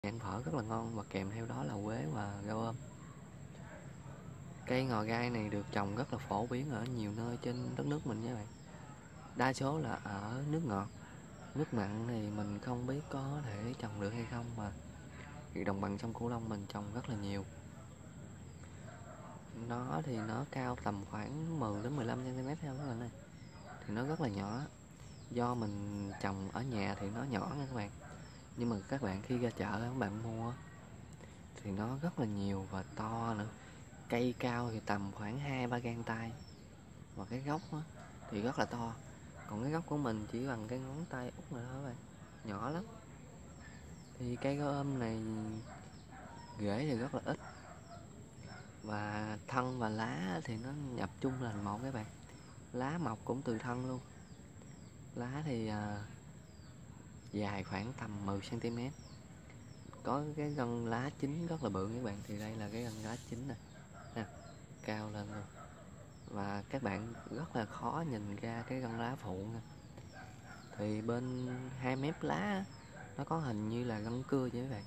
Ăn phở rất là ngon và kèm theo đó là quế và rau ôm. Cây ngò gai này được trồng rất là phổ biến ở nhiều nơi trên đất nước mình nha bạn. Đa số là ở nước ngọt. Nước mặn thì mình không biết có thể trồng được hay không, mà đồng bằng sông Cửu Long mình trồng rất là nhiều. Nó thì nó cao tầm khoảng 10 đến 15 cm theo các bạn ơi. Thì nó rất là nhỏ. Do mình trồng ở nhà thì nó nhỏ nha các bạn. Nhưng mà các bạn khi ra chợ các bạn mua thì nó rất là nhiều và to nữa. Cây cao thì tầm khoảng 2-3 gang tay. Và cái gốc á, thì rất là to. Còn cái gốc của mình chỉ bằng cái ngón tay út này thôi các bạn. Nhỏ lắm. Thì cây gấu ôm này rễ thì rất là ít. Và thân và lá thì nó nhập chung thành một các bạn. Lá mọc cũng từ thân luôn. Lá thì dài khoảng tầm 10 cm. Có cái gân lá chính rất là bự các bạn. Thì đây là cái gân lá chính nè. Nè, cao lên luôn. Và các bạn rất là khó nhìn ra cái gân lá phụ nha. Thì bên hai mép lá nó có hình như là gân cưa vậy các bạn.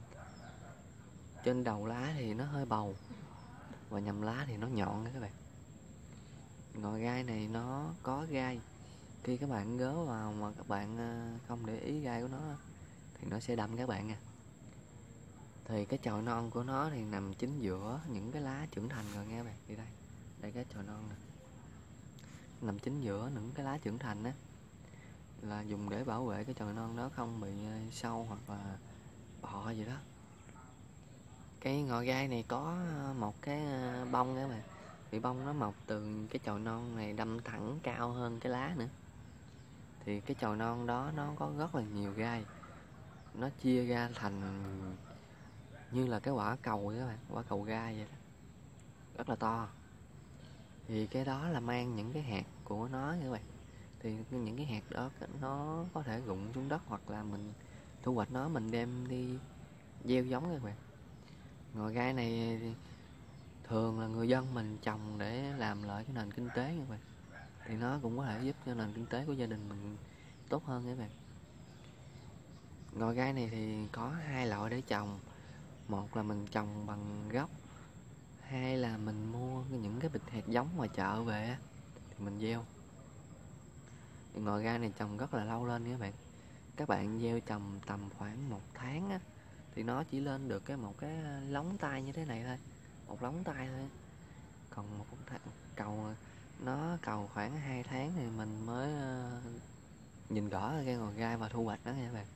Trên đầu lá thì nó hơi bầu và nhầm lá thì nó nhọn đó các bạn. Ngò gai này nó có gai. Khi các bạn gớ vào mà các bạn không để ý gai của nó thì nó sẽ đâm các bạn nha. Thì cái chồi non của nó thì nằm chính giữa những cái lá trưởng thành rồi nghe các bạn. Đi đây, đây cái chồi non nè, nằm chính giữa những cái lá trưởng thành á, là dùng để bảo vệ cái chồi non đó không bị sâu hoặc là bọ gì đó. Cây ngò gai này có một cái bông các bạn. Thì bông nó mọc từ cái chồi non này đâm thẳng cao hơn cái lá nữa. Thì cái chồi non đó nó có rất là nhiều gai. Nó chia ra thành như là cái quả cầu vậy các bạn, quả cầu gai vậy đó. Rất là to. Thì cái đó là mang những cái hạt của nó các bạn. Thì những cái hạt đó nó có thể rụng xuống đất hoặc là mình thu hoạch nó mình đem đi gieo giống các bạn. Ngò gai này thường là người dân mình trồng để làm lợi cái nền kinh tế các bạn. Thì nó cũng có thể giúp cho nền kinh tế của gia đình mình tốt hơn các bạn. Ngò gai này thì có hai loại để trồng. Một là mình trồng bằng gốc, hai là mình mua những cái bịch hạt giống ngoài chợ về thì mình gieo. Ngò gai này trồng rất là lâu lên các bạn. Các bạn gieo trồng tầm khoảng 1 tháng á, thì nó chỉ lên được một cái lóng tay như thế này thôi, một lóng tay thôi. Còn một cầu nó cầu khoảng 2 tháng thì mình mới nhìn rõ cây ngò gai và thu hoạch nó nha các bạn.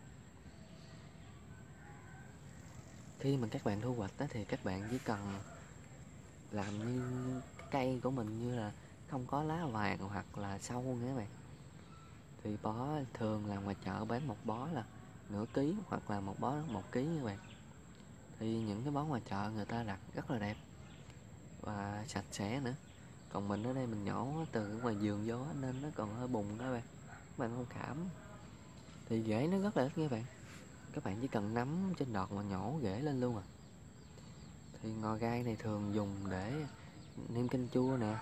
Khi mà các bạn thu hoạch đó, thì các bạn chỉ cần làm như cây của mình như là không có lá vàng hoặc là sâu nha các bạn. Thì bó thường là ngoài chợ bán một bó là nửa ký hoặc là một bó 1 ký các bạn. Thì những cái bó ngoài chợ người ta đặt rất là đẹp và sạch sẽ nữa. Còn mình ở đây mình nhổ từ ngoài vườn vô nên nó còn hơi bùng đó bạn. Các bạn không cảm. Thì rễ nó rất là ít nha bạn. Các bạn chỉ cần nắm trên đọt mà nhổ rễ lên luôn à. Thì ngò gai này thường dùng để nêm canh chua nè,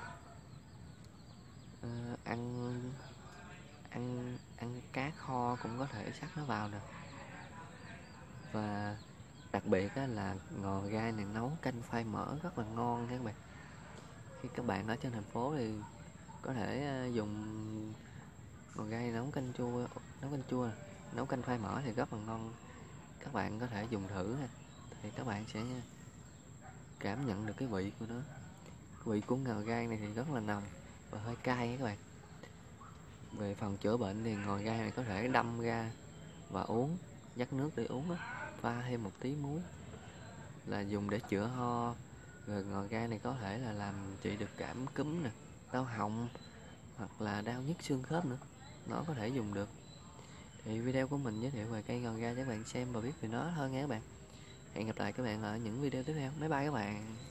ăn ăn ăn cá kho cũng có thể sắc nó vào nè. Và đặc biệt là ngò gai này nấu canh khoai mỡ rất là ngon nha các bạn. Khi các bạn ở trên thành phố thì có thể dùng ngò gai nấu canh chua, nấu canh khoai mỡ thì rất là ngon. Các bạn có thể dùng thử ha. Thì các bạn sẽ cảm nhận được cái vị của nó. Vị của ngò gai này thì rất là nồng và hơi cay nha các bạn. Về phần chữa bệnh thì ngò gai này có thể đâm ra và uống, vắt nước để uống á, pha thêm một tí muối là dùng để chữa ho. Rồi ngò gai này có thể là làm trị được cảm cúm nè, đau họng hoặc là đau nhức xương khớp nữa, nó có thể dùng được. Thì video của mình giới thiệu về cây ngò gai cho các bạn xem và biết về nó hơn nha các bạn. Hẹn gặp lại các bạn ở những video tiếp theo. Bye bye các bạn.